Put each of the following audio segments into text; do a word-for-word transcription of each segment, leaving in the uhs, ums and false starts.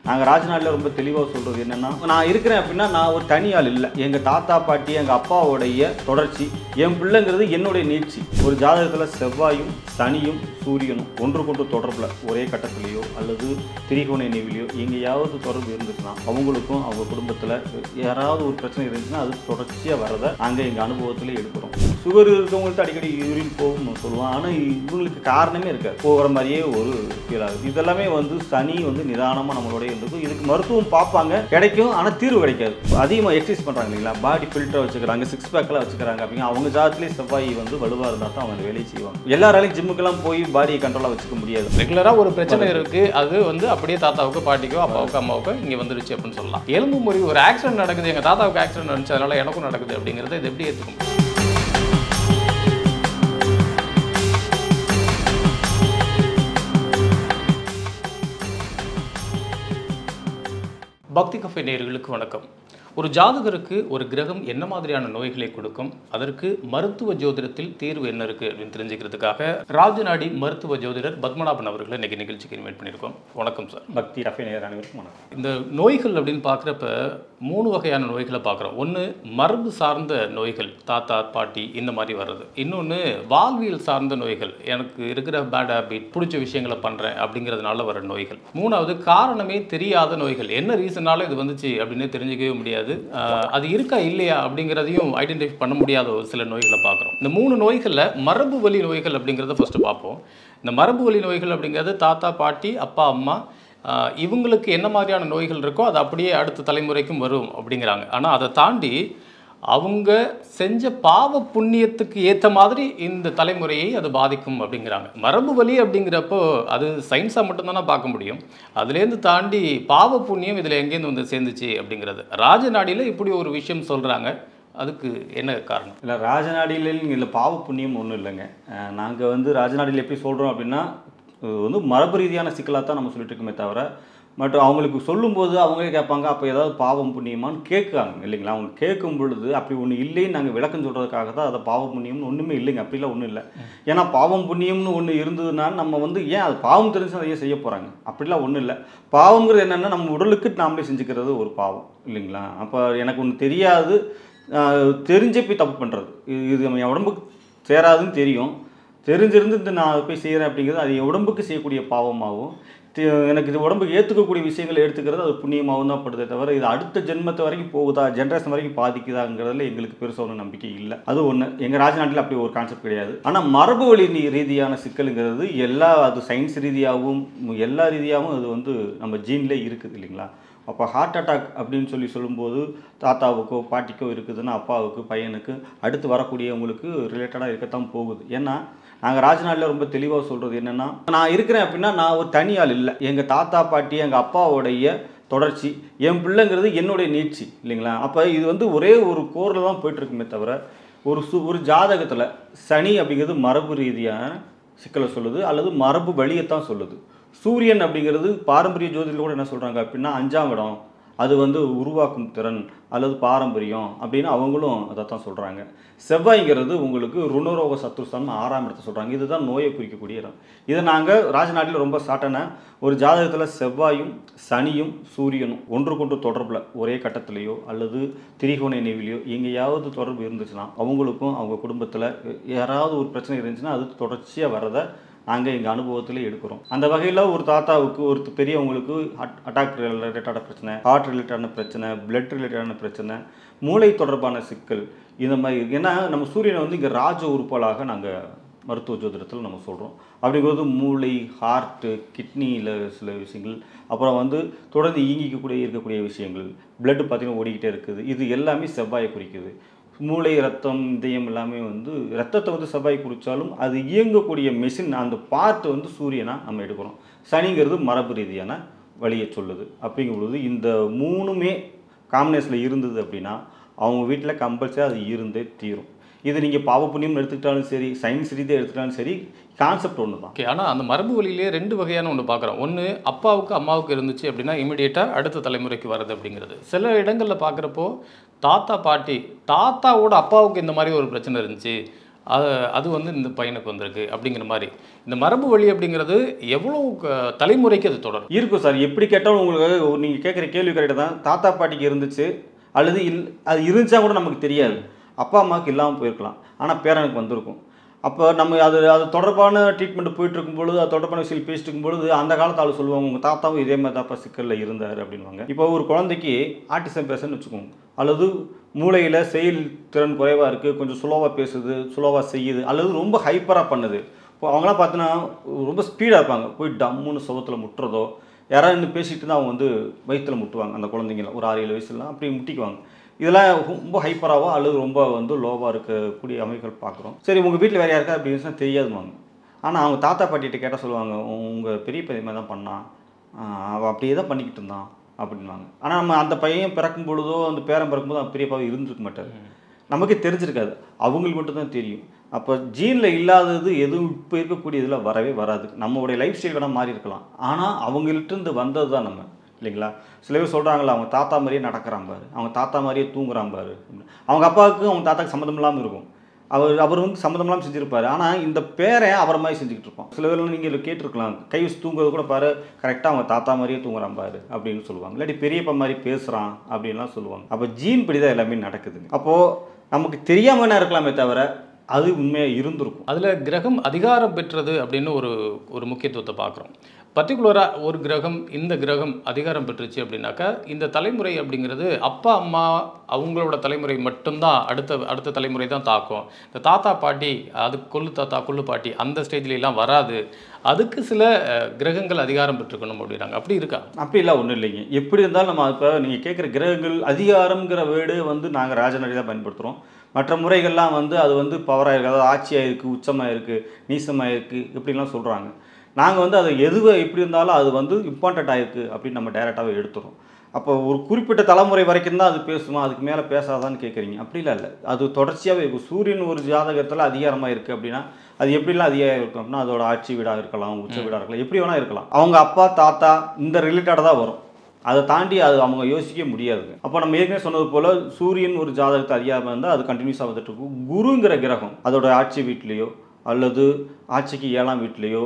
நாங்கள் ராஜநாட்டில் ரொம்ப தெளிவாக சொல்கிறது என்னென்னா, நான் இருக்கிறேன் அப்படின்னா நான் ஒரு தனியாள் இல்லை. எங்கள் தாத்தா பாட்டி எங்கள் அப்பாவுடைய தொடர்ச்சி, என் பிள்ளைங்கிறது என்னுடைய நீட்சி. ஒரு ஜாதகத்தில் செவ்வாயும் சனியும் சூரியனும் ஒன்று கொண்டு தொடர்பில் ஒரே கட்டத்திலேயோ அல்லது திரிகோண நிவிலையோ எங்கேயாவது தொடர்பு இருந்துச்சுன்னா அவங்களுக்கும் அவங்க குடும்பத்தில் யாராவது ஒரு பிரச்சனை இருந்துச்சுன்னா அது தொடர்ச்சியாக வரதை நாங்கள் எங்கள் அனுபவத்தில் எடுக்கிறோம். சுகர் இருக்கவங்கள்ட்ட அடிக்கடி யூரின் போகும்னு சொல்லுவோம். ஆனால் இவங்களுக்கு காரணமே இருக்காது, போகிற மாதிரியே ஒரு ஃபீல் ஆகுது. இதெல்லாமே வந்து சனி வந்து நிதானமாக நம்மளோட இருந்துக்கும். இதுக்கு மருத்துவம் பார்ப்பாங்க, கிடைக்கும், ஆனால் தீர்வு கிடைக்காது. அதிகமாக எக்ஸசைஸ் பண்ணுறாங்க இல்லைங்களா, பாடி ஃபில்டர் வச்சுக்கிறாங்க, சிக்ஸ் பேக்கெலாம் வச்சுக்கிறாங்க அப்படிங்க. அவங்க ஜாதத்திலே செவ்வாய் வந்து வலுவாக இருந்தால் தான் அவங்க வேலையை செய்வாங்க. எல்லாராலையும் ஜிம்முக்கெல்லாம் போய் பாடியை கண்ட்ரோலாக வச்சுக்க முடியாது. ரெகுலராக ஒரு பிரச்சனை இருக்குது, அது வந்து அப்படியே தாத்தாவுக்கு பாட்டிக்கோ அப்பாவுக்கு அம்மாவுக்கோ இங்கே வந்துடுச்சு அப்படின்னு சொல்லலாம். எலும்பு முறிவு, ஒரு ஆக்சிடென்ட் நடக்குது, எங்கள் தாத்தாவுக்கு ஆக்சிடென்ட் நடந்துச்சு அதனால் எனக்கும் நடக்குது அப்படிங்கிறத இது எப்படி ஏற்றுக்க முடியும்? பக்தி கஃபே நேயர்களுக்கு வணக்கம். ஒரு ஜாதகருக்கு ஒரு கிரகம் என்ன மாதிரியான நோய்களை கொடுக்கும், அதற்கு மருத்துவ ஜோதிடத்தில் தீர்வு என்ன இருக்குது அப்படின்னு தெரிஞ்சுக்கிறதுக்காக ராஜநாடி மருத்துவ ஜோதிடர் பத்மநாபன் அவர்களை இன்றைக்கி நிகழ்ச்சிக்கு இன்வைட் பண்ணியிருக்கோம். வணக்கம் சார். பக்தி கஃபே நேயர் அனைவருக்கும் வணக்கம். இந்த நோய்கள் அப்படின்னு பார்க்குறப்ப மூணு வகையான நோய்களை பார்க்குறோம். ஒன்று மரபு சார்ந்த நோய்கள், தாத்தா பாட்டி இந்த மாதிரி வர்றது. இன்னொன்று வாழ்வியல் சார்ந்த நோய்கள், எனக்கு இருக்கிற பேட் ஹேபிட், பிடிச்ச விஷயங்களை பண்ணுறேன் அப்படிங்கிறதுனால வர நோய்கள். மூணாவது காரணமே தெரியாத நோய்கள், என்ன ரீசனால இது வந்துச்சு அப்படின்னு தெரிஞ்சிக்கவே முடியாது, அது இருக்கா இல்லையா அப்படிங்கிறதையும் ஐடென்டிஃபை பண்ண முடியாத ஒரு சில நோய்களை பார்க்குறோம். இந்த மூணு நோய்களில் மரபு வழி நோய்கள் அப்படிங்கிறத ஃபஸ்ட்டு பார்ப்போம். இந்த மரபு வழி நோய்கள் அப்படிங்கிறது தாத்தா பாட்டி அப்பா அம்மா இவங்களுக்கு என்ன மாதிரியான நோய்கள் இருக்கோ அது அப்படியே அடுத்த தலைமுறைக்கும் வரும் அப்படிங்கிறாங்க. ஆனால் அதை தாண்டி அவங்க செஞ்ச பாவ புண்ணியத்துக்கு ஏற்ற மாதிரி இந்த தலைமுறையை அது பாதிக்கும் அப்படிங்கிறாங்க. மரபு வழி அப்படிங்கிறப்போ அது சயின்ஸாக மட்டும்தானே பார்க்க முடியும். அதுலேருந்து தாண்டி பாவ புண்ணியம் இதில் எங்கேருந்து வந்து சேர்ந்துச்சு அப்படிங்கிறது ராஜநாடியில் இப்படி ஒரு விஷயம் சொல்கிறாங்க. அதுக்கு என்ன காரணம்? இல்லை, ராஜநாடியில் இல்லை பாவ புண்ணியம் ஒன்றும் இல்லைங்க. நாங்கள் வந்து ராஜநாடியில் எப்படி சொல்கிறோம் அப்படின்னா வந்து மரபு ரீதியான சிக்கலாக தான் நம்ம சொல்லிட்டு இருக்கோமே தவிர, பட் அவங்களுக்கு சொல்லும்போது அவங்களே கேட்பாங்க, அப்போ ஏதாவது பாவம் புண்ணியமானு கேட்குறாங்க இல்லைங்களா. அவங்க கேட்கும் பொழுது அப்படி ஒன்று இல்லைன்னு நாங்கள் விளக்கம் சொல்கிறதுக்காக தான் அதை பாவம் புண்ணியம்னு ஒன்றுமே இல்லைங்க, அப்படிலாம் ஒன்றும் இல்லை. ஏன்னா பாவம் புண்ணியம்னு ஒன்று இருந்ததுன்னா நம்ம வந்து ஏன் அது பாவம் தெரிஞ்சு அதை ஏன் செய்ய போகிறாங்க, அப்படிலாம் ஒன்றும் இல்லை. பாவங்கிறது என்னென்னா நம்ம உடலுக்கு நாமளே செஞ்சுக்கிறது ஒரு பாவம் இல்லைங்களா. அப்போ எனக்கு ஒன்று தெரியாது, தெரிஞ்சே போய் தப்பு பண்ணுறது, இது நம்ம என் உடம்புக்கு சேராதுன்னு தெரியும், தெரிஞ்சிருந்து இந்த நான் போய் செய்கிறேன் அப்படிங்கிறது அது என் உடம்புக்கு செய்யக்கூடிய பாவமாகவும், எனக்கு இது உடம்புக்கு ஏற்றுக்கக்கூடிய விஷயங்களை எடுத்துக்கிறது அது புண்ணியமாகவும் தான் படுதே தவிர இது அடுத்த ஜென்மத்தை வரைக்கும் போகுதா, ஜென்ரேஷன் வரைக்கும் பாதிக்குதாங்கிறதுல எங்களுக்கு பெருசாக ஒன்றும் நம்பிக்கை இல்லை. அது ஒன்று. எங்கள் ராஜநாட்டில் அப்படி ஒரு கான்செப்ட் கிடையாது. ஆனால் மரபு வழி ரீதியான சிக்கலுங்கிறது எல்லா, அது சயின்ஸ் ரீதியாகவும் எல்லா ரீதியாகவும் அது வந்து நம்ம ஜீன்லேயே இருக்குது இல்லைங்களா. அப்போ ஹார்ட் அட்டாக் அப்படின்னு சொல்லி சொல்லும்போது தாத்தாவுக்கோ பாட்டிக்கோ இருக்குதுன்னா அப்பாவுக்கு பையனுக்கு அடுத்து வரக்கூடியவங்களுக்கு ரிலேட்டடாக இருக்கத்தான் போகுது. ஏன்னா நாங்கள் ராஜநாட்டில் ரொம்ப தெளிவாக சொல்கிறது என்னென்னா, நான் இருக்கிறேன் அப்படின்னா நான் ஒரு தனியாள் இல்லை. எங்கள் தாத்தா பாட்டி எங்கள் அப்பாவுடைய தொடர்ச்சி, என் பிள்ளைங்கிறது என்னுடைய நீட்சி இல்லைங்களா. அப்போ இது வந்து ஒரே ஒரு கோரில் தான் போய்ட்டுருக்குமே தவிர ஒரு சு ஒரு ஜாதகத்தில் சனி அப்படிங்கிறது மரபு ரீதியான சிக்கலை சொல்லுது அல்லது மரபு வழியைத்தான் சொல்லுது. சூரியன் அப்படிங்கிறது பாரம்பரிய ஜோதிடத்தில் கூட என்ன சொல்கிறாங்க அப்படின்னா அஞ்சாம் இடம், அது வந்து உருவாக்கும் திறன் அல்லது பாரம்பரியம் அப்படின்னு அவங்களும் அதை தான் சொல்கிறாங்க. செவ்வாய்ங்கிறது உங்களுக்கு ருணரோக சத்ருஸ்தானம் ஆறாம் இடத்தை சொல்கிறாங்க. இதுதான் நோயை குறிக்கக்கூடிய இடம். இதை நாங்கள் ராஜநாட்டில் ரொம்ப சாட்டான ஒரு ஜாதகத்தில் செவ்வாயும் சனியும் சூரியனும் ஒன்று கொண்டு தொடர்பில் ஒரே கட்டத்திலேயோ அல்லது திரிகோண நிவிலையோ எங்கேயாவது தொடர்பு இருந்துச்சுன்னா அவங்களுக்கும் அவங்க குடும்பத்தில் யாராவது ஒரு பிரச்சனை இருந்துச்சுன்னா அது தொடர்ச்சியாக வர்றதை நாங்கள் எங்கள் அனுபவத்தில் எடுக்கிறோம். அந்த வகையில் ஒரு தாத்தாவுக்கு ஒரு பெரியவங்களுக்கு அட்டாக் ரிலேட்டடான பிரச்சனை, ஹார்ட் ரிலேட்டடான பிரச்சனை, பிளட் ரிலேட்டடான பிரச்சனை, மூளை தொடர்பான சிக்கல், இந்த மாதிரி. ஏன்னா நம்ம சூரியனை வந்து இங்கே ராஜ உறுப்பாளாக நாங்கள் மருத்துவ ஜோதிடத்தில் நம்ம சொல்கிறோம். அப்படிங்கிறது மூளை, ஹார்ட்டு, கிட்னியில் சில விஷயங்கள், அப்புறம் வந்து தொடர்ந்து இயங்கிக்கக்கூடிய இருக்கக்கூடிய விஷயங்கள், பிளட்டு பார்த்திங்கன்னா ஓடிக்கிட்டே இருக்குது. இது எல்லாமே செவ்வாயை குறிக்குது. மூளை, ரத்தம், இதயம் எல்லாமே வந்து ரத்தத்தை வந்து செவ்வாய் குறித்தாலும் அது இயங்கக்கூடிய மெஷின் அந்த பார்ட் வந்து சூரியனாக நம்ம எடுக்கிறோம். சனிங்கிறது மரபு ரீதியான வழியை சொல்லுது. அப்படிங்கும் பொழுது இந்த மூணுமே காம்பினேஷனில் இருந்தது அப்படின்னா அவங்க வீட்டில் கம்பல்சரி அது இருந்தே தீரும். இது நீங்கள் பாவ புண்ணியம் எடுத்துக்கிட்டாலும் சரி, சயின்ஸ் ரீதியாக எடுத்துக்கிட்டாலும் சரி, கான்செப்ட் ஒன்று தான். ஓகே. ஆனால் அந்த மரபு வழியிலே ரெண்டு வகையான ஒன்று பார்க்குறோம். ஒன்று அப்பாவுக்கு அம்மாவுக்கு இருந்துச்சு அப்படின்னா இமீடியட்டாக அடுத்த தலைமுறைக்கு வருது அப்படிங்கிறது. சில இடங்களில் பார்க்குறப்போ தாத்தா பாட்டி, தாத்தாவோட அப்பாவுக்கு இந்த மாதிரி ஒரு பிரச்சனை இருந்துச்சு, அது அது வந்து இந்த பையனுக்கு வந்திருக்கு அப்படிங்கிற மாதிரி இந்த மரபு வழி அப்படிங்கிறது எவ்வளோ க- தலைமுறைக்கு அது தொடரும்? இருக்கும் சார். எப்படி கேட்டாலும் உங்களுக்கு நீங்கள் கேட்குற கேள்வி கரெக்டாக தான். தாத்தா பாட்டிக்கு இருந்துச்சு, அல்லது இல் அது இருந்துச்சா கூட நமக்கு தெரியாது. அப்பா அம்மாவுக்கு இல்லாமல் போயிருக்கலாம், ஆனால் பேரனுக்கு வந்திருக்கும். அப்போ நம்ம அது அது தொடர்பான ட்ரீட்மெண்ட் போயிட்டு இருக்கும் பொழுது, அது தொடர்பான விஷயம் பேசிட்டு இருக்கும் பொழுது, அந்த காலத்து ஆள் சொல்லுவாங்க, உங்கள் தாத்தாவும் இதே மாதிரி தாப்பா சிக்கலில் இருந்தார் அப்படின்வாங்க. இப்போ ஒரு குழந்தைக்கு ஆட்டிசம் பேசுன்னு வச்சுக்கோங்க, அல்லது மூளையில் செயல் திறன் குறைவாக இருக்குது, கொஞ்சம் ஸ்லோவாக பேசுது, ஸ்லோவாக செய்யுது, அல்லது ரொம்ப ஹைப்பராக பண்ணுது. இப்போ அவங்களாம் பார்த்தீங்கன்னா ரொம்ப ஸ்பீடாக இருப்பாங்க, போய் டம்முன்னு சுவத்தில் முட்டுறதோ, யாராவது இன்னும் பேசிகிட்டு இருந்தால் அவங்க வந்து வயிற்றில் முட்டுவாங்க. அந்த குழந்தைங்கள ஒரு ஆறு ஏழு வயசுலாம் அப்படி முட்டிக்குவாங்க. இதெல்லாம் ரொம்ப ஹைப்பராகவோ அல்லது ரொம்ப வந்து லோவாக இருக்கக்கூடிய அமைப்புகள் பார்க்குறோம். சரி, உங்கள் வீட்டில் வேறு யாருக்கா அப்படி இருந்துச்சுன்னா தெரியாதுவாங்க. ஆனால் அவங்க தாத்தா பாட்டிகிட்ட கேட்டால் சொல்லுவாங்க, உங்கள் பெரிய பையன் மாதிரி தான் பண்ணான், அவன் அப்படியே தான் பண்ணிக்கிட்டு இருந்தான் அப்படின்வாங்க. ஆனால் நம்ம அந்த பையன் பிறக்கும் பொழுதோ அந்த பேரன் பிறக்கும்போது அந்த பெரியப்பாவை இருந்திருக்க மாட்டார், நமக்கு தெரிஞ்சிருக்காது, அவங்களுக்கு மட்டும்தான் தெரியும். அப்போ ஜீனில் இல்லாதது எதுவும் இப்போ இருக்கக்கூடிய இதில் வரவே வராது. நம்மளுடைய லைஃப் ஸ்டைல் வேணால் மாறி இருக்கலாம், ஆனால் அவங்கள்ட்டேருந்து வந்தது தான் நம்ம, இல்லைங்களா? சில பேர் சொல்கிறாங்களா, அவங்க தாத்தா மாதிரியே நடக்கிறான் பாரு, அவங்க தாத்தா மாதிரியே தூங்குறான் பாரு. அவங்க அப்பாவுக்கு அவங்க தாத்தாக்கு சம்மந்தம் இல்லாமல் இருக்கும், அவர் அவர் வந்து சம்மந்தம் இல்லாமல் செஞ்சுருப்பார். ஆனால் இந்த பேரை அவரை மாதிரி செஞ்சுக்கிட்டு இருப்போம். சில பேர் நீங்கள் கேட்டிருக்கலாம், கை வச்சு தூங்குறது கூட பாரு, கரெக்டாக அவங்க தாத்தா மாதிரியே தூங்குறான் பாரு அப்படின்னு சொல்லுவாங்க. இல்லாட்டி பெரியப்பா மாதிரி பேசுகிறான் அப்படின்லாம் சொல்லுவாங்க. அப்போ ஜீன் படி தான் எல்லாமே நடக்குதுங்க. அப்போது நமக்கு தெரியாமல் என்ன இருக்கலாமே தவிர அது உண்மையாக இருந்திருக்கும். அதில் கிரகம் அதிகாரம் பெற்றது அப்படின்னு ஒரு ஒரு முக்கியத்துவத்தை பார்க்குறோம். பர்டிகுலராக ஒரு கிரகம் இந்த கிரகம் அதிகாரம் பெற்றுச்சு அப்படின்னாக்கா இந்த தலைமுறை அப்படிங்கிறது அப்பா அம்மா அவங்களோட தலைமுறை மட்டும்தான் அடுத்த அடுத்த தலைமுறை தான் தாக்கும். இந்த தாத்தா பாட்டி, அது கொள்ளு தாத்தா கொள்ளு பாட்டி அந்த ஸ்டேஜ்லாம் வராது, அதுக்கு சில அஹ், கிரகங்கள் அதிகாரம் பெற்றுக்கணும் அப்படின்னாங்க. அப்படி இருக்கா? அப்படிலாம் ஒன்றும் இல்லைங்க. எப்படி இருந்தாலும் நம்ம இப்போ நீங்கள் கேட்குற கிரகங்கள் அதிகாரங்கிற வேர்டு வந்து நாங்கள் ராஜநடி தான் பயன்படுத்துகிறோம். மற்ற முறைகள்லாம் வந்து அது வந்து பவராக இருக்குது, அதாவது ஆட்சியாக இருக்குது, உச்சமாக இருக்குது, நீசமாக இருக்குது, இப்படிலாம் சொல்கிறாங்க. நாங்கள் வந்து அது எதுவை எப்படி இருந்தாலும் அது வந்து இம்பார்ட்டண்ட் ஆகிருக்கு அப்படின்னு நம்ம டைரெக்டாகவே எடுத்துகிறோம். அப்போ ஒரு குறிப்பிட்ட தலைமுறை வரைக்கும் தான் அது பேசுமா, அதுக்கு மேலே பேசாதான்னு கேட்குறீங்க. அப்படிலாம் இல்லை, அது தொடர்ச்சியாகவே இருக்கும். சூரியன் ஒரு ஜாதகத்தில் அதிகாரமாக இருக்குது அப்படின்னா அது எப்படிலாம் அதிகாரம் இருக்கும் அப்படின்னா அதோட ஆட்சி வீடாக இருக்கலாம், உச்ச வீடாக இருக்கலாம், எப்படி வேணால் இருக்கலாம். அவங்க அப்பா தாத்தா இந்த ரிலேட்டடாக தான் வரும், அதை தாண்டி அது அவங்க யோசிக்க முடியாதுங்க. அப்போ நம்ம ஏற்கனவே சொன்னது போல் சூரியன் ஒரு ஜாதகத்தை அதிகாரம் இருந்தால் அது கண்டினியூஸாக வந்துட்டு இருக்கும். குருங்கிற கிரகம் அதோட ஆட்சி வீட்லேயோ அல்லது ஆட்சிக்கு ஏழாம் வீட்லேயோ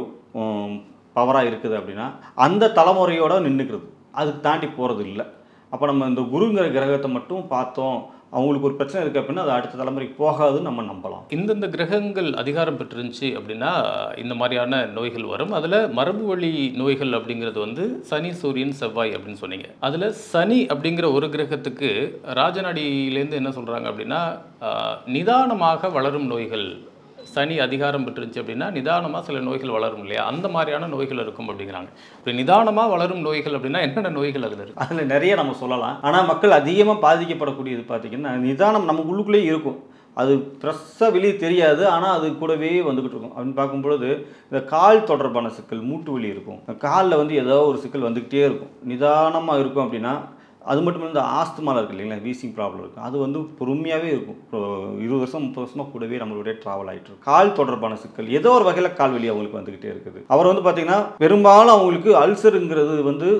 பவராக இருக்குது அப்படின்னா அந்த தலைமுறையோட நின்றுக்கிறது, அதுக்கு தாண்டி போகிறது இல்லை. அப்போ நம்ம இந்த குருங்கிற கிரகத்தை மட்டும் பார்த்தோம், அவங்களுக்கு ஒரு பிரச்சனை இருக்குது அப்படின்னா அது அடுத்த தலைமுறைக்கு போகாதுன்னு நம்ம நம்பலாம். இந்தந்த கிரகங்கள் அதிகாரம் பெற்றுருந்துச்சு அப்படின்னா இந்த மாதிரியான நோய்கள் வரும். அதில் மரபு வழி நோய்கள் அப்படிங்கிறது வந்து சனி சூரியன் செவ்வாய் அப்படின்னு சொன்னீங்க. அதில் சனி அப்படிங்கிற ஒரு கிரகத்துக்கு ராஜநாடியிலேருந்து என்ன சொல்கிறாங்க அப்படின்னா ஆஹ், நிதானமாக வளரும் நோய்கள். சனி அதிகாரம் பெற்றுருந்துச்சு அப்படின்னா நிதானமாக சில நோய்கள் வளரும் இல்லையா, அந்த மாதிரியான நோய்கள் இருக்கும் அப்படிங்கிறாங்க. இப்படி நிதானமாக வளரும் நோய்கள் அப்படின்னா என்னென்ன நோய்கள் அதில் இருக்குது? அதில் நிறைய நம்ம சொல்லலாம். ஆனால் மக்கள் அதிகமாக பாதிக்கப்படக்கூடியது பார்த்திங்கன்னா நிதானம் நம்ம உள்ளுக்குள்ளேயே இருக்கும், அது ஃப்ரெஷ்ஷாக வெளியே தெரியாது, ஆனால் அது கூடவே வந்துக்கிட்டு இருக்கும். அப்படின்னு பார்க்கும்பொழுது இந்த கால் தொடர்பான சிக்கல், மூட்டு வலி இருக்கும், காலில் வந்து ஏதோ ஒரு சிக்கல் வந்துக்கிட்டே இருக்கும். நிதானமாக இருக்கும் அப்படின்னா அது மட்டும் இல்லை, இந்த ஆஸ்துமாவில் இருக்குது இல்லைங்களா, வீசிங் ப்ராப்ளம் இருக்குது, அது வந்து பொறுமையாகவே இருக்கும். இப்போ இருபது வருஷம் முப்பது வருஷமாக கூடவே நம்மளுடைய ட்ராவல் ஆகிட்டு இருக்கும். கால் தொடர்பான சிக்கல் ஏதோ ஒரு வகையில் கால் வலி அவங்களுக்கு வந்துக்கிட்டே இருக்குது. அவர் வந்து பார்த்திங்கன்னா பெரும்பாலும் அவங்களுக்கு அல்சருங்கிறது வந்து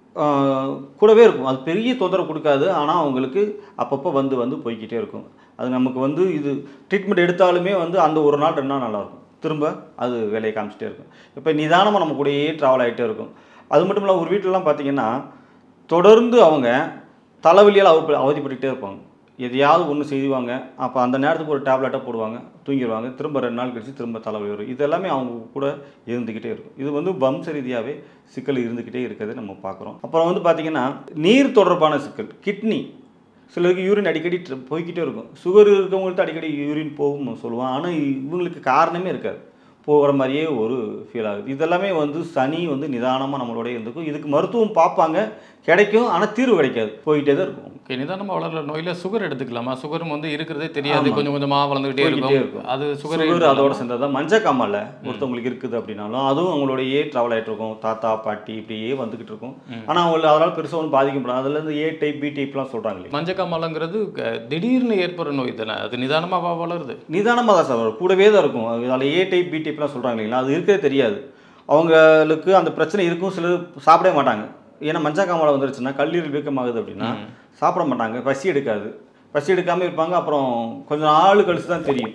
கூடவே இருக்கும், அது பெரிய தொந்தரவு கொடுக்காது, ஆனால் அவங்களுக்கு அப்பப்போ வந்து வந்து போய்கிட்டே இருக்கும். அது நமக்கு வந்து இது ட்ரீட்மெண்ட் எடுத்தாலுமே வந்து அந்த ஒரு நாள் ரெண்டு நாள் நல்லாயிருக்கும், திரும்ப அது வேலையை காமிச்சிட்டே இருக்கும். இப்போ நிதானமாக நம்ம கூடயே ட்ராவல் ஆகிட்டே இருக்கும். அது மட்டும் இல்லை, ஒரு வீட்டிலலாம் பார்த்திங்கன்னா தொடர்ந்து அவங்க தலைவலியால் அவ அவதிப்பட்டுக்கிட்டே இருப்பாங்க, எதையாவது ஒன்று செய்வாங்க, அப்போ அந்த நேரத்துக்கு ஒரு டேப்லெட்டாக போடுவாங்க, தூங்கிடுவாங்க, திரும்ப ரெண்டு நாள் கழிச்சு திரும்ப தலைவலி வரும். இது எல்லாமே அவங்க கூட இருந்துக்கிட்டே இருக்கும். இது வந்து வம்ச ரீதியாகவே சிக்கல் இருந்துக்கிட்டே இருக்கிறது நம்ம பார்க்குறோம். அப்புறம் வந்து பார்த்திங்கன்னா நீர் தொடர்பான சிக்கல், கிட்னி, சிலருக்கு யூரின் அடிக்கடி போய்கிட்டே இருக்கும். சுகர் இருக்கவங்கள்ட்ட அடிக்கடி யூரின் போகும் சொல்லுவான், ஆனால் இவங்களுக்கு காரணமே இருக்காது, போகிற மாதிரியே ஒரு ஃபீல் ஆகுது. இதெல்லாமே வந்து சனி வந்து நிதானமாக நம்மளோடய இருந்துக்கும். இதுக்கு மருத்துவம் பார்ப்பாங்க, கிடைக்கும், ஆனால் தீர்வு கிடைக்காது, போயிட்டே தான் இருக்கும். ஓகே, நிதானமாக வளர்ற நோயில் சுகர் எடுத்துக்கலாமா? சுகரும் வந்து இருக்கிறதே தெரியாது, கொஞ்சம் கொஞ்சமாக வளர்ந்துக்கிட்டே இருக்கும். அது சுகர் அதோட சேர்ந்தது தான் மஞ்சக்காமல ஒருத்தவங்களுக்கு இருக்குது அப்படின்னாலும் அதுவும் அவங்களோடயே ட்ராவல் ஆகிட்டு இருக்கும், தாத்தா பாட்டி இப்படியே வந்துக்கிட்டு இருக்கும். ஆனால் அவங்களுக்கு அதனால் பெருசாக ஒன்றும் பாதிக்கப்படாது. அதில் இருந்து ஏ டைப் பி டைப்லாம் சொல்கிறாங்க இல்லையா. மஞ்சக்காமலங்கிறது திடீர்னு ஏற்படுற நோய் தானே, அது நிதானமாக வளருது? நிதானமாக தான் சார், கூடவே தான் இருக்கும். அதில் ஏ டைப் பி டைப்லாம் சொல்கிறாங்க இல்லைங்களா, அது இருக்கவே தெரியாது. அவங்களுக்கு அந்த பிரச்சனை இருக்கும், சிலர் சாப்பிடவே மாட்டாங்க. ஏன்னா மஞ்சக்காமலை வந்துருச்சுன்னா கல்லீரல் வீக்கமாகுது அப்படின்னா சாப்பிட மாட்டாங்க, பசி எடுக்காது, பசி எடுக்காமல் இருப்பாங்க. அப்புறம் கொஞ்சம் நாள் கழிச்சு தான் தெரியும்,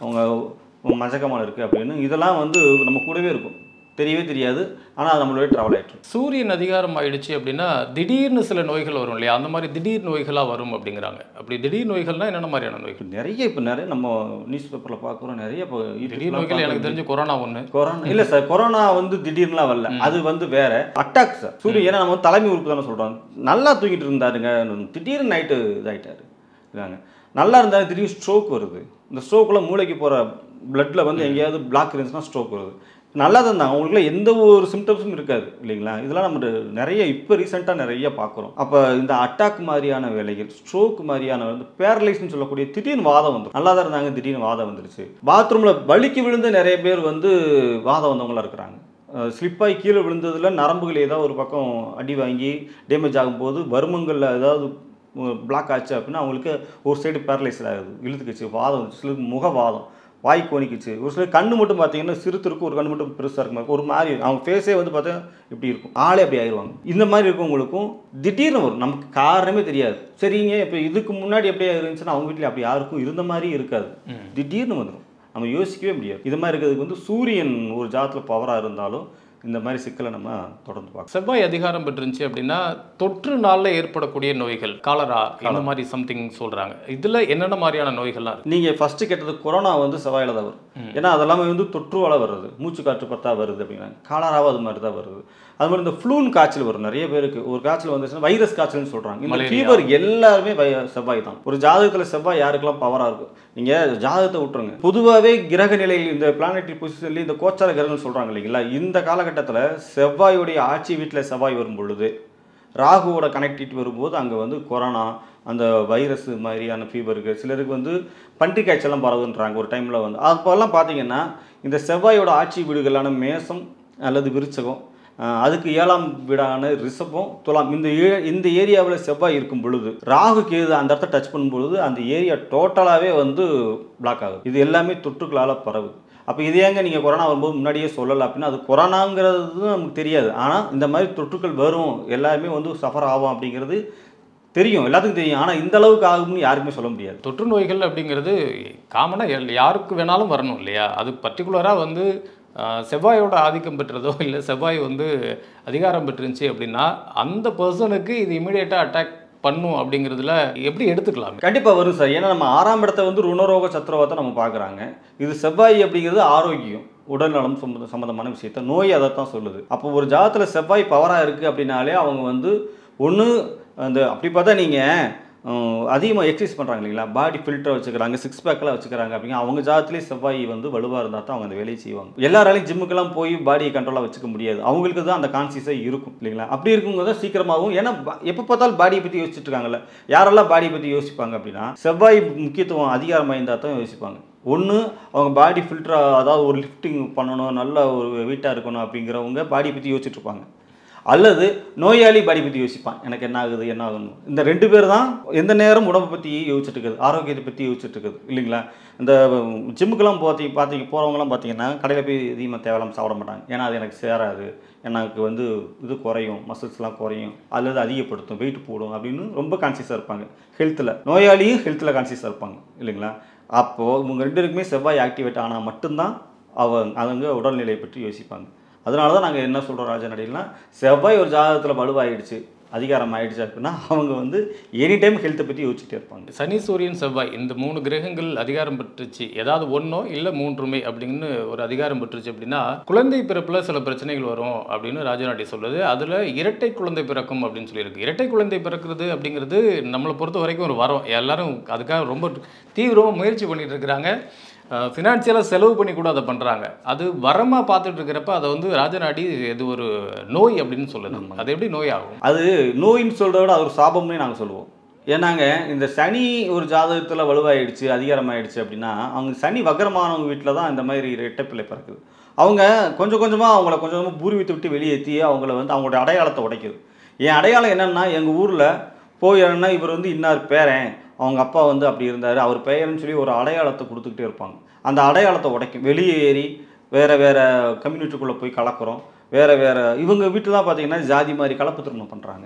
அவங்க மஞ்சக்கமால் இருக்குது அப்படின்னு இதெல்லாம் வந்து நம்ம கூடவே இருக்கும், தெரியவே தெரியாது. ஆனால் அது நம்மளோட ட்ராவல் ஆகிட்டு சூரியன் அதிகாரம் ஆயிடுச்சு அப்படின்னா திடீர்னு சில நோய்கள் வரும் இல்லையா? அந்த மாதிரி திடீர் நோய்களாக வரும் அப்படிங்கிறாங்க. அப்படி திடீர் நோய்கள்னா என்னென்ன மாதிரியான நோய்கள்? நிறைய இப்போ நிறைய நம்ம நியூஸ் பேப்பரில் பார்க்குறோம். நிறைய இப்போ திடீர் நோய்கள் எனக்கு தெரிஞ்சு கொரோனா ஒன்று. கொரோனா இல்லை சார், கொரோனா வந்து திடீர்னுலாம் வரல, அது வந்து வேற அட்டாக் சார். சூரியன் ஏன்னா நம்ம தலைமை உறுப்பு தானே சொல்கிறோம். நல்லா தூங்கிட்டு இருந்தாருங்க, திடீர்னு நைட்டு இதாகிட்டாரு இருக்காங்க. நல்லா இருந்தால் திடீர்னு ஸ்ட்ரோக் வருது. இந்த ஸ்ட்ரோக்கில் மூளைக்கு போகிற பிளட்டில் வந்து எங்கேயாவது பிளாக் இருந்துச்சுன்னா ஸ்ட்ரோக் வருது. நல்லா தான் இருந்தாங்க, அவங்களுக்குலாம் எந்த ஒரு சிம்டம்ஸும் இருக்காது இல்லைங்களா? இதெல்லாம் நம்ம நிறைய இப்போ ரீசெண்டாக நிறைய பார்க்குறோம். அப்போ இந்த அட்டாக் மாதிரியான வேலைகள், ஸ்ட்ரோக் மாதிரியான வந்து பேரலைஸ்ன்னு சொல்லக்கூடிய திடீர்னு வாதம் வந்துடும். நல்லா தான் இருந்தாங்க, திடீர்னு வாதம் வந்துருச்சு. பாத்ரூமில் வலிக்கு விழுந்து நிறைய பேர் வந்து வாதம் வந்தவங்களாம் இருக்கிறாங்க. ஸ்லிப்பாகி கீழே விழுந்ததில் நரம்புகள் ஏதாவது ஒரு பக்கம் அடி வாங்கி டேமேஜ் ஆகும்போது வருமங்களில் ஏதாவது பிளாக் ஆச்சு அப்படின்னா அவங்களுக்கு ஒரு சைடு பேரலைஸ் ஆகுது, இழுத்துக்குச்சு, வாதம் வந்துச்சு, சிலருக்கு முகவாதம், வாய் கோணிக்குச்சு. ஒரு சில கண்ணு மட்டும் பார்த்தீங்கன்னா சிறுத்திருக்கும், ஒரு கண்ணு மட்டும் பெருசாக இருக்கும், ஒரு மாதிரி அவங்க ஃபேஸே வந்து பார்த்தீங்கன்னா இப்படி இருக்கும், ஆளே அப்படி ஆயிடுவாங்க. இந்த மாதிரி இருக்கவங்களுக்கும் திடீர்னு வரும், நமக்கு காரணமே தெரியாது. சரிங்க, இப்போ இதுக்கு முன்னாடி எப்படியா இருந்துச்சுன்னா அவங்க வீட்டில் அப்படி யாருக்கும் இருந்த மாதிரி இருக்காது, திடீர்னு வந்துடும், நம்ம யோசிக்கவே முடியாது. இது மாதிரி இருக்கிறதுக்கு வந்து சூரியன் ஒரு ஜாதத்தில் பவராக இருந்தாலும் இந்த மாதிரி சிக்கலை நம்ம தொடர்ந்து பார்க்கலாம். செவ்வாய் அதிகாரம் பெற்றுருந்துச்சு அப்படின்னா தொற்று நாளில் ஏற்படக்கூடிய நோய்கள், காலரா இந்த மாதிரி சம்திங் சொல்கிறாங்க. இதில் என்னென்ன மாதிரியான நோய்கள்லாம் இருக்குது? நீங்கள் ஃபஸ்ட்டு கேட்டது கொரோனா வந்து செவ்வாயில் தான் வரும். ஏன்னா அதெல்லாமே வந்து தொற்றுவால் வருது, மூச்சு காற்று பத்தா வருது அப்படிங்கிறாங்க. காலராவும் அது மாதிரி தான் வருது. அது மாதிரி இந்த ஃப்ளூன் காய்ச்சல் வரும் நிறைய பேருக்கு. ஒரு காய்ச்சல் வந்துச்சுன்னா வைரஸ் காய்ச்சல்னு சொல்கிறாங்க. இந்த ஃபீவர் எல்லாருமே செவ்வாய் தான். ஒரு ஜாதகத்தில் செவ்வாய் யாருக்கெல்லாம் பவராக இருக்கும், நீங்கள் ஜாதகத்தை விட்டுருங்க, பொதுவாகவே கிரக நிலையில் இந்த பிளானட்டரி பொசிஷன்லேயும் இந்த கோச்சார கிரகங்கள் சொல்கிறாங்க இல்லைங்களா? இந்த காலகட்டத்தில் செவ்வாயுடைய ஆட்சி வீட்டில் செவ்வாய் வரும் பொழுது, ராகுவோட கனெக்டிவிட்டி வரும்போது அங்கே வந்து கொரோனா, அந்த வைரஸ் மாதிரியான ஃபீவருக்கு, சிலருக்கு வந்து பன்றி காய்ச்சலாம் பரவுன்றாங்க ஒரு டைமில் வந்து. அப்போல்லாம் பார்த்தீங்கன்னா இந்த செவ்வாயோட ஆட்சி வீடுகளான மேசம் அல்லது விருச்சகம், அதுக்கு ஏழாம் வீடான ரிஷபம், துலாம், இந்த ஏ இந்த ஏரியாவில் செவ்வாய் இருக்கும் பொழுது ராகு கேது அந்த இடத்த டச் பண்ணும் பொழுது அந்த ஏரியா டோட்டலாகவே வந்து பிளாக் ஆகுது. இது எல்லாமே தொற்றுக்களால் பரவுது. அப்போ இது ஏங்க நீங்கள் கொரோனா வரும்போது முன்னாடியே சொல்லலை அப்படின்னா, அது கொரோனாங்கிறது நமக்கு தெரியாது. ஆனால் இந்த மாதிரி தொற்றுக்கள் வரும், எல்லாருமே வந்து சஃபர் ஆகும் அப்படிங்கிறது தெரியும், எல்லாத்துக்கும் தெரியும். ஆனால் இந்த அளவுக்கு ஆகும்னு யாருக்குமே சொல்ல முடியாது. தொற்று நோய்கள் அப்படிங்கிறது காமனாக யாருக்கு வேணாலும் வரணும் இல்லையா? அது பர்டிகுலராக வந்து செவ்வாயோட ஆதிக்கம் பெற்றதோ இல்லை செவ்வாய் வந்து அதிகாரம் பெற்றுருந்துச்சு அப்படின்னா அந்த பர்சனுக்கு இது இமீடியட்டாக அட்டாக் பண்ணும் அப்படிங்கிறதுல எப்படி எடுத்துக்கலாம்? கண்டிப்பாக வரும் சார். ஏன்னா நம்ம ஆறாம் இடத்தை வந்து ருணரோக சத்ருவாத்தை நம்ம பார்க்குறாங்க. இது செவ்வாய் அப்படிங்கிறது ஆரோக்கியம், உடல்நலம் சம்மந்த சம்மந்தமான விஷயத்த, நோய் அதை தான் சொல்லுது. அப்போ ஒரு ஜாதத்தில் செவ்வாய் பவராக இருக்குது அப்படின்னாலே அவங்க வந்து ஒன்று அந்த அப்படி பார்த்தா நீங்கள் அதிகமாக எக்ஸசைஸ் பண்ணுறாங்க இல்லைங்களா, பாடி ஃபில்டர் வச்சுக்கிறாங்க, சிக்ஸ் பேக்கெலாம் வச்சுக்கிறாங்க அப்படிங்க, அவங்க ஜாதத்துலேயே செவ்வாய் வந்து வலுவாக இருந்தால் தான் அவங்க அந்த வேலையை செய்வாங்க. எல்லாராலையும் ஜிம்முக்கெல்லாம் போய் பாடியை கண்ட்ரோலாக வச்சுக்க முடியாது, அவங்களுக்கு தான் அந்த கான்சியஸாக இருக்கும் இல்லைங்களா? அப்படி இருக்கும்போது தான் சீக்கிரமாகவும், ஏன்னா எப்போ பார்த்தாலும் பாடியை பற்றி யோசிச்சுட்டு இருக்காங்கல்ல, யாரெல்லாம் பாடியை பற்றி யோசிப்பாங்க அப்படின்னா செவ்வாய் முக்கியத்துவம் அதிகாரமாக இருந்தால் தான் யோசிப்பாங்க. ஒன்று அவங்க பாடி ஃபில்டராக, அதாவது ஒரு லிஃப்டிங் பண்ணணும், நல்ல ஒரு வெயிட்டாக இருக்கணும் அப்படிங்கிறவங்க பாடியை பற்றி யோசிச்சுட்டு இருப்பாங்க. அல்லது நோயாளி பாடி பற்றி யோசிப்பான், எனக்கு என்ன ஆகுது என்ன ஆகணும். இந்த ரெண்டு பேர் தான் எந்த நேரம் உடம்பை பற்றி யோசிச்சுட்டு இருக்குது, ஆரோக்கியத்தை பற்றி யோசிச்சுட்டு இருக்குது இல்லைங்களா? இந்த ஜிம்முக்கெல்லாம் பார்த்தி பார்த்தீங்க போகிறவங்களாம் பார்த்தீங்கன்னா கடையில் போய் அதிகமாக தேவையில்லாமல் சாப்பிட மாட்டாங்க. ஏன்னா அது எனக்கு சேராது, எனக்கு வந்து இது குறையும், மசில்ஸ்லாம் குறையும், அல்லது அதிகப்படுத்தும், வெயிட் போடும் அப்படின்னு ரொம்ப கான்சியஸாக இருப்பாங்க. ஹெல்த்தில் நோயாளியும் ஹெல்த்தில் கான்சியஸாக இருப்பாங்க இல்லைங்களா? அப்போது இவங்க ரெண்டு பேருக்குமே செவ்வாய் ஆக்டிவேட் ஆனால் மட்டும்தான் அவங்க அவங்க உடல்நிலையை பற்றி யோசிப்பாங்க. அதனால தான் நாங்கள் என்ன சொல்கிறோம் ராஜநடிகள்னா, செவ்வாய் ஒரு ஜாதகத்தில் வலுவாயிடுச்சு, அதிகாரம் ஆகிடுச்சு அப்படின்னா அவங்க வந்து எனி டைம் ஹெல்த்தை பற்றி யோசிச்சுட்டே இருப்பாங்க. சனி, சூரியன், செவ்வாய் இந்த மூணு கிரகங்கள் அதிகாரம் பெற்றுச்சு, ஏதாவது ஒன்றோ இல்லை மூன்றுமே அப்படின்னு ஒரு அதிகாரம் பெற்றுச்சு அப்படின்னா குழந்தை பிறப்பில் சில பிரச்சனைகள் வரும் அப்படின்னு ராஜநாடி சொல்லுது. அதில் இரட்டை குழந்தை பிறக்கும் அப்படின்னு சொல்லியிருக்கு. இரட்டை குழந்தை பிறக்கிறது அப்படிங்கிறது நம்மளை பொறுத்த வரைக்கும் ஒரு வரம். எல்லாரும் அதுக்காக ரொம்ப தீவிரமாக முயற்சி பண்ணிட்டு இருக்கிறாங்க. ஃபினான்சியலாக செலவு பண்ணி கூட அதை பண்ணுறாங்க. அது வரமாக பார்த்துட்டு இருக்கிறப்ப அதை வந்து ராஜநாடி இது ஒரு நோய் அப்படின்னு சொல்லுது. அது எப்படி நோய் ஆகும்? அது நோயின்னு சொல்கிறத விட அது ஒரு சாபம்னே நாங்கள் சொல்லுவோம். ஏன்னாங்க இந்த சனி ஒரு ஜாதகத்தில் வலுவாயிடுச்சு, அதிகாரமாகிடுச்சு அப்படின்னா அவங்க சனி வக்கரமானவங்க வீட்டில் தான் இந்த மாதிரி இரட்டை பிள்ளை பிறக்குது. அவங்க கொஞ்சம் கொஞ்சமாக அவங்கள கொஞ்சம் கொஞ்சமாக பூர்வீகத்தை விட்டு வெளியேற்றி அவங்கள வந்து அவங்களோட அடையாளத்தை உடைக்குது. என் அடையாளம் என்னென்னா, எங்கள் ஊரில் போயிடனா இவர் வந்து இன்னார் பேரன், அவங்க அப்பா வந்து அப்படி இருந்தார், அவர் பெயர்னு சொல்லி ஒரு அடையாளத்தை கொடுத்துக்கிட்டே இருப்பாங்க. அந்த அடையாளத்தை உடைக்கும், வெளியே ஏறி வேறு வேறு கம்யூனிட்டிக்குள்ளே போய் கலக்கிறோம். வேறு வேறு இவங்க வீட்டில் தான் பார்த்தீங்கன்னா ஜாதி மாதிரி கலப்பு திருமணம் பண்ணுறாங்க.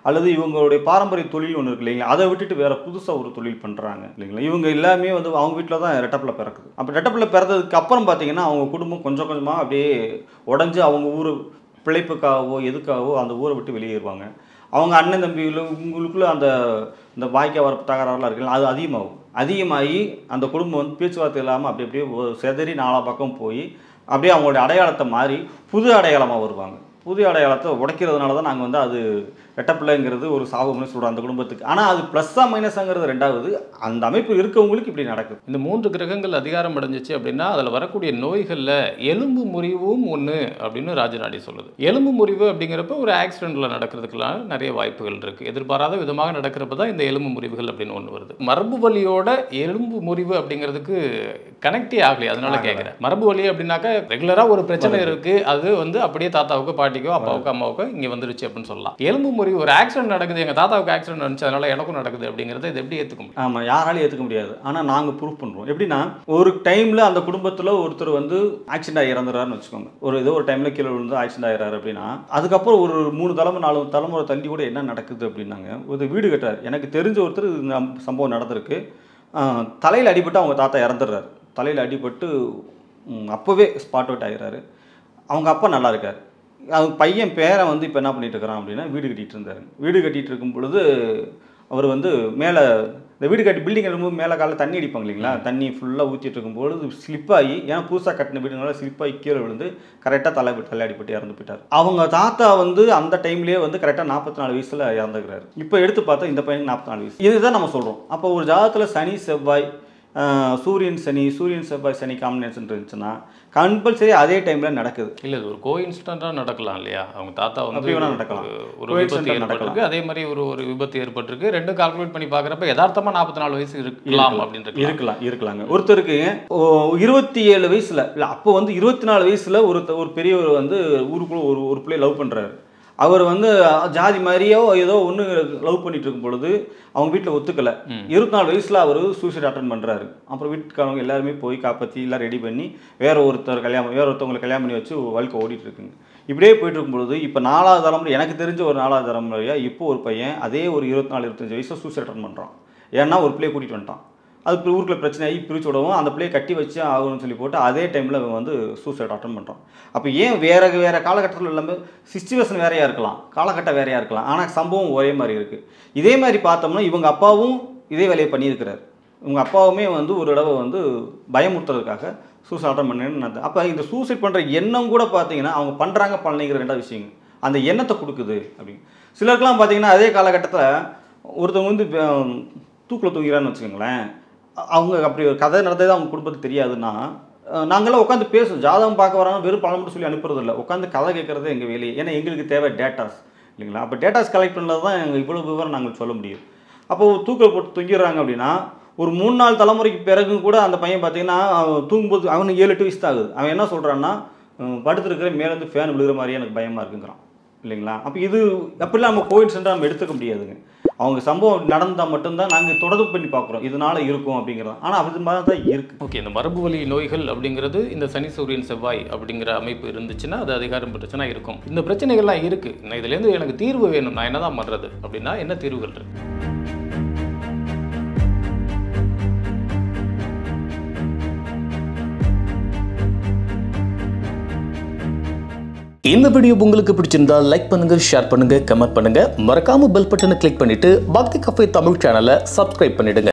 அல்லது இவங்களுடைய பாரம்பரிய தொழில் ஒன்று இருக்கு இல்லைங்களா, அதை விட்டுட்டு வேற புதுசாக ஒரு தொழில் பண்ணுறாங்க இல்லைங்களா. இவங்க எல்லாமே வந்து அவங்க வீட்டில் தான் ரெட்டப்பில் பிறக்குது. அப்போ ரெட்டப்பில் பிறந்ததுக்கு அப்புறம் பார்த்தீங்கன்னா அவங்க குடும்பம் கொஞ்சம் கொஞ்சமாக அப்படியே உடஞ்சி அவங்க ஊர் பிழைப்புக்காகவோ எதுக்காகவோ அந்த ஊரை விட்டு வெளியேறுவாங்க. அவங்க அண்ணன் தம்பிகளும் உங்களுக்குள்ள அந்த இந்த வாய்க்கா வரப்பு தகராறுலாம் இருக்குல்ல, அது அதிகமாகும். அதிகமாகி அந்த குடும்பம் வந்து பேச்சுவார்த்தை இல்லாமல் அப்படி அப்படியே செதறி நாலா பக்கம் போய் அப்படியே அவங்களுடைய அடையாளத்தை மாறி புது அடையாளமாக வருவாங்க. புது அடையாளத்தை உடைக்கிறதுனால தான் நாங்கள் வந்து அது ரெட்டப்பிள்ளைங்கிறது ஒரு சாபம்னு சொல்கிறோம் அந்த குடும்பத்துக்கு. ஆனால் அது ப்ளஸ்ஸாக மைனஸாங்கிறது ரெண்டாவது. அந்த அமைப்பு இருக்கவங்களுக்கு இப்படி நடக்குது. இந்த மூன்று கிரகங்கள் அதிகாரம் அடைஞ்சிச்சு அப்படின்னா அதில் வரக்கூடிய நோய்களில் எலும்பு முறிவும் ஒன்று அப்படின்னு ராஜநாடி சொல்லுது. எலும்பு முறிவு அப்படிங்கிறப்ப ஒரு ஆக்சிடென்ட்டில் நடக்கிறதுக்கெல்லாம் நிறைய வாய்ப்புகள் இருக்குது. எதிர்பாராத விதமாக நடக்கிறப்ப தான் இந்த எலும்பு முறிவுகள் அப்படின்னு ஒன்று வருது. மரபு வலியோட எலும்பு முறிவு அப்படிங்கிறதுக்கு கனெக்டே ஆகலையே, அதனால கேட்குறேன். மரபு வலி அப்படின்னாக்கா ரெகுலராக ஒரு பிரச்சனை இருக்குது, அது வந்து அப்படியே தாத்தாவுக்கு பாட்டிக்கோ அப்பாவுக்கோ அம்மாவுக்கோ இங்கே வந்துருச்சு அப்படின்னு சொல்லலாம். எலும்பு முறிவு ஒரு ஆக்சிடென்ட் நடக்குது, எங்கள் தாத்தாவுக்கு ஆக்சிடென்ட் நடந்துச்சு அதனால எனக்கும் நடக்குது அப்படிங்கிறத இது எப்படி ஏற்றுக்க முடியும்? ஆமாம், யாராலையும் ஏற்றுக்க முடியாது. ஆனால் நாங்கள் ப்ரூஃப் பண்ணுறோம். எப்படின்னா ஒரு டைமில் அந்த குடும்பத்தில் ஒருத்தர் வந்து ஆக்சிடென்ட் ஆகி இறந்துறாருன்னு வச்சுக்கோங்க. ஒரு ஏதோ ஒரு டைமில் கீழே விழுந்து ஆக்சிடென்ட் ஆகிறாரு அப்படின்னா அதுக்கப்புறம் ஒரு மூணு தலைமுறை நாலு தலைமுறை தள்ளி கூட என்ன நடக்குது அப்படின்னாங்க, ஒரு வீடு கட்டுறாரு. எனக்கு தெரிஞ்ச ஒருத்தர் இந்த சம்பவம் நடந்திருக்கு. தலையில் அடிபட்டு அவங்க தாத்தா இறந்துடுறாரு. தலையில் அடிபட்டு அப்போவே ஸ்பாட் அவுட் ஆகிறாரு. அவங்க அப்பா நல்லா இருக்கார். அவங்க பையன் பேரை வந்து இப்போ என்ன பண்ணிட்டு இருக்கிறான் அப்படின்னா வீடு கட்டிகிட்டு இருந்தார். வீடு கட்டிகிட்டு இருக்கும் பொழுது அவர் வந்து மேலே இந்த வீடு கட்டி பில்டிங் இருக்கும்போது மேலே காலையில் தண்ணி அடிப்பாங்க இல்லைங்களா, தண்ணி ஃபுல்லாக ஊற்றிட்டு இருக்கும்போது ஸ்லிப்பாகி, ஏன்னா புதுசாக கட்டின வீடுனால ஸ்லிப்பாகி கீழே விழுந்து கரெக்டாக தலை தலை அடிப்பட்டு இறந்து போயிட்டார். அவங்க தாத்தா வந்து அந்த டைம்லேயே வந்து கரெக்டாக நாற்பத்தி நாலு வயசில் இறந்துக்கிறாரு. இப்போ எடுத்து பார்த்தா இந்த பையனுக்கு நாற்பத்தி நாலு வயசு. இதுதான் நம்ம சொல்கிறோம். அப்போ ஒரு ஜாதகத்தில் சனி செவ்வாய் சூரியன் சனி சூரியன் செவ்வாய் சனி காம்பினேஷன் இருந்துச்சுன்னா கம்பல்சரி அதே டைமில் நடக்குது. இல்லை, இது ஒரு கோ இன்சிடென்ட்டாக நடக்கலாம் இல்லையா? அவங்க தாத்தா வந்து நடக்கலாம், ஒரு விபத்து ஏற்பட்டிருக்கு, அதே மாதிரி ஒரு ஒரு விபத்து ஏற்பட்டிருக்கு. ரெண்டும் கால்குலேட் பண்ணி பார்க்குறப்ப யதார்த்தமாக நாற்பத்தி நாலு வயசு இருக்கலாம் அப்படின்றது இருக்கலாம் இருக்கலாங்க. ஒருத்தருக்கு இருபத்தி ஏழு வயசில் இல்லை, அப்போ வந்து இருபத்தி நாலு வயசில் ஒரு ஒரு பெரியவர் வந்து ஊருக்குள்ளே ஒரு ஒரு பிள்ளையை லவ் பண்ணுறாரு. அவர் வந்து ஜாதி மாதிரியோ ஏதோ ஒன்று லவ் பண்ணிட்டு இருக்கும் பொழுது அவங்க வீட்டில் ஒத்துக்கலை. இருபத்தி நாலு வயசில் அவர் சூசைட் அட்டன் பண்ணுறாரு. அப்புறம் வீட்டுக்காரவங்க எல்லாருமே போய் காப்பாற்றி எல்லாம் ரெடி பண்ணி வேற ஒருத்தர் கல்யாணம் வேற ஒருத்தவங்களை கல்யாணம் பண்ணி வச்சு வாழ்க்கை ஓடிட்டு இருக்குங்க. இப்படியே போயிட்டு இருக்கும்பொழுது இப்போ நாலாவது தலைமுறை, எனக்கு தெரிஞ்ச ஒரு நாலாவது தலைமுறையா இப்போ ஒரு பையன் அதே ஒரு இருபத்தி நாலு இருபத்தஞ்சு வயசில் சூசைட் அட்டன் பண்ணுறான். ஏன்னா ஒரு பிள்ளையை கூட்டிகிட்டு வந்துட்டான். அது ஊருக்குள்ள பிரச்சனையாகி பிரித்து விடவும் அந்த பிள்ளையை கட்டி வச்சு ஆகணும்னு சொல்லி போட்டு அதே டைமில் அவன் வந்து சூசைட் அட்டன் பண்ணுறான். அப்போ ஏன் வேறு வேறு காலகட்டத்தில் இல்லாமல் சிச்சுவேஷன் வேறையாக இருக்கலாம், காலகட்டம் வேறையாக இருக்கலாம், ஆனால் சம்பவம் ஒரே மாதிரி இருக்குது. இதே மாதிரி பார்த்தோம்னா இவங்க அப்பாவும் இதே வேலையை பண்ணியிருக்கிறார். இவங்க அப்பாவுமே வந்து ஒரு தடவை வந்து பயமுறுத்துறதுக்காக சூசைட் அட்டன் பண்ணேன்னு. அப்போ இந்த சூசைட் பண்ணுற எண்ணம் கூட பார்த்தீங்கன்னா அவங்க பண்ணுறாங்க பண்ணலைங்கிற ரெண்டாவது விஷயங்க, அந்த எண்ணத்தை கொடுக்குது அப்படின்னு. சிலருக்குலாம் பார்த்தீங்கன்னா அதே காலகட்டத்தில் ஒருத்தவங்க வந்து தூக்கில் தூங்கிறான்னு வச்சுக்கோங்களேன், அவங்க அப்படி ஒரு கதை நடந்தது அவங்க குடும்பத்துக்கு தெரியாதுன்னா நாங்களாம் உட்காந்து பேசுவோம். ஜாதகம் பார்க்க வராங்க வெறும் பழம் மட்டும் சொல்லி அனுப்புறது இல்லை, உட்காந்து கதை கேட்குறது எங்கள் வேலையை. ஏன்னா எங்களுக்கு தேவை டேட்டாஸ் இல்லைங்களா. அப்போ டேட்டாஸ் கலெக்ட் பண்ணது தான் எங்கள் இவ்வளோ விவரம் நாங்கள் சொல்ல முடியும். அப்போ தூக்கில் போட்டு தூங்கிடுறாங்க அப்படின்னா ஒரு மூணு நாலு தலைமுறைக்கு பிறகும் கூட அந்த பையன் பார்த்தீங்கன்னா தூங்கும்போது அவனுக்கு ஏழு எட்டு வயசு தான் ஆகுது. அவன் என்ன சொல்கிறான்னா படுத்துருக்கிற மேலேருந்து ஃபேன் விழுகிற மாதிரியே எனக்கு பயமாக இருக்குங்கிறான் இல்லைங்களா. அப்போ இது அப்படிலாம் நம்ம கோயின்சிடென்ட்டாக நம்ம எடுத்துக்க முடியாதுங்க. அவங்க சம்பவம் நடந்தால் மட்டும்தான் நாங்கள் தொடர்பு பண்ணி பார்க்குறோம் இதனால இருக்கும் அப்படிங்கிறது. ஆனால் அப்படி மாதிரி தான் இருக்குது. ஓகே, இந்த மரபு வலி நோய்கள் அப்படிங்கிறது இந்த சனி சூரியன் செவ்வாய் அப்படிங்கிற அமைப்பு இருந்துச்சுன்னா அது அதிகாரம் பிரச்சனை இருக்கும். இந்த பிரச்சனைகள்லாம் இருக்குது. நான் இதுலேருந்து எனக்கு தீர்வு வேணும், நான் என்ன தான் பண்ணுறது அப்படின்னா என்ன தீர்வுகள் இருக்கு? இந்த வீடியோ உங்களுக்கு பிடிச்சிருந்தா லைக் பண்ணுங்க, ஷேர் பண்ணுங்க, கமெண்ட் பண்ணுங்க. மறக்காம பெல் பட்டனை கிளிக் பண்ணிட்டு பக்தி கஃபே தமிழ் சேனலை சப்ஸ்கிரைப் பண்ணிடுங்க.